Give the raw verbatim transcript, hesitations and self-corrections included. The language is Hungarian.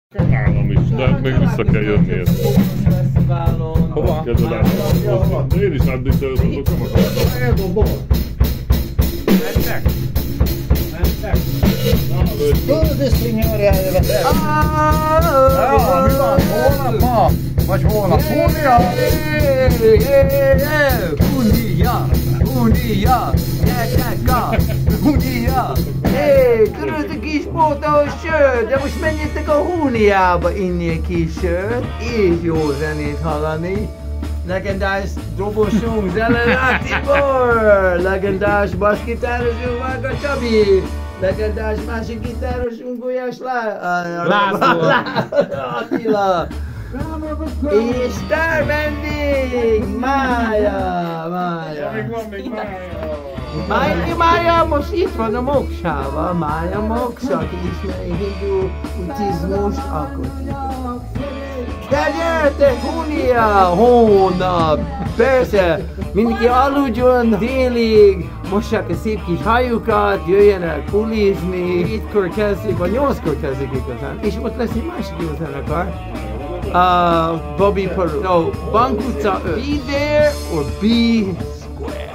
Nálam is, de még vissza kell jönni ezt. Hova? De én is átbítelőzök, nem akartam. Eldobom. Mentek? Mentek? Tudod, signore, Mi van? Holnap ma? Vagy holnap? Hundia? Hundia! Hundia! Gyertyáka! Hundia! Hé, tudod a kis pótos sört? De most menjetek a Huniába inni egy kis sört, és jó zenét hallani. Legendás dobosunk Zelena Tibor! Legendás bassgitárosunk Varga Csabi! Legendás másik gitárosunk Gulyás László! Attila! És sztár vendég! Mája! Mája! Még van még Mája! Mája, Mája most itt van a Moksával. Mája Moksa, aki ismeri hindu buddhizmust, akkor de gyertek, Hunia! Hónap! Persze! Mindenki aludjon délig, mossák a szép kis hajukat, jöjjenek pulizni. Hétkor kezdik, vagy nyolckor kezdik igazán. És ott lesz egy másik jó zenekar. Uh, Bobby Peru. So, Bank utca öt. Be there or be square.